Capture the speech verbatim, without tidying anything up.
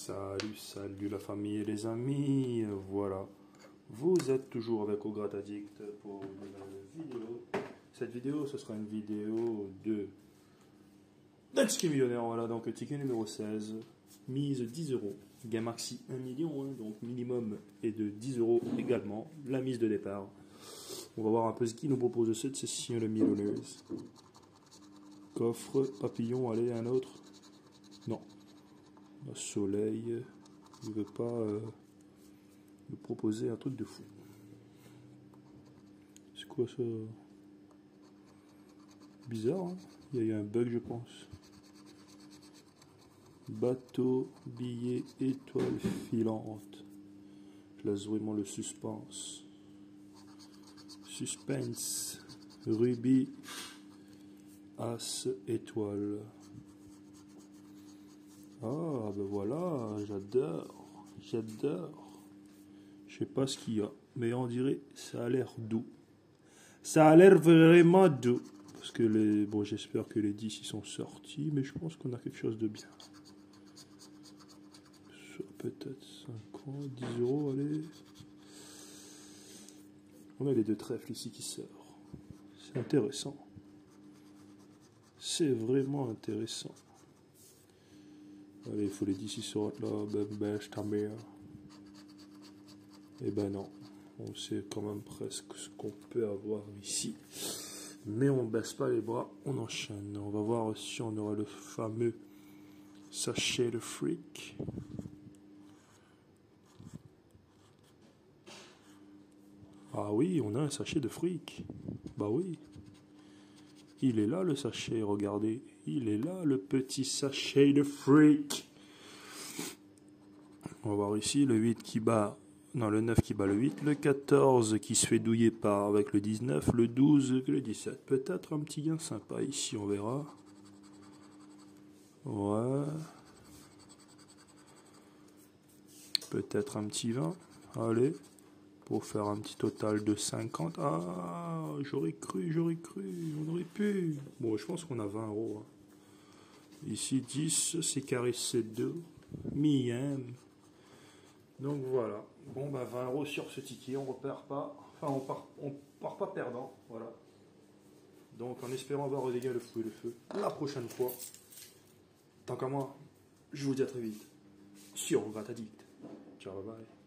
Salut, salut la famille et les amis, voilà, vous êtes toujours avec Au Gratte Addict pour une nouvelle vidéo. Cette vidéo, ce sera une vidéo de d'Inski Millionnaire, voilà, donc ticket numéro seize, mise dix euros, gain maxi un million, hein, donc minimum est de dix euros également, la mise de départ. On va voir un peu ce qu'il nous propose cette session de millionnaires. Coffre, papillon, allez, un autre. Non. Le soleil ne veut pas euh, me proposer un truc de fou. C'est quoi ça? Bizarre, hein? Il y a eu un bug, je pense. Bateau, billet, étoile filante. Je laisse vraiment le suspense. Suspense. Rubis, as, étoile. Ah, ben voilà, j'adore, j'adore. Je sais pas ce qu'il y a, mais on dirait ça a l'air doux. Ça a l'air vraiment doux. Parce que les. Bon, j'espère que les dix ils sont sortis, mais je pense qu'on a quelque chose de bien. Peut-être cinquante, dix euros, allez. On a les deux trèfles ici qui sortent. C'est intéressant. C'est vraiment intéressant. Allez, il faut les dix qui sortent là, ben bêche ta mère. Eh ben non, on sait quand même presque ce qu'on peut avoir ici. Mais on baisse pas les bras, on enchaîne. On va voir si on aura le fameux sachet de freak. Ah oui, on a un sachet de freak. Bah oui. Il est là le sachet, regardez. Il est là le petit sachet de freak. On va voir ici le huit qui bat. Non, le neuf qui bat le huit. Le quatorze qui se fait douiller par avec le dix-neuf. Le douze que le dix-sept. Peut-être un petit gain sympa ici, on verra. Ouais. Peut-être un petit vingt. Allez. Pour faire un petit total de cinquante. Ah, j'aurais cru, j'aurais cru, on aurait pu. Bon, je pense qu'on a vingt euros. Hein. Ici, dix, c'est carré, c'est deux. Miem. Donc voilà. Bon, bah vingt euros sur ce ticket, on repère pas. Enfin, on part, on part pas perdant. Voilà. Donc, en espérant avoir des gains de fou et de feu la prochaine fois. Tant qu'à moi, je vous dis à très vite sur Au Gratte Addict. Ciao, bye bye.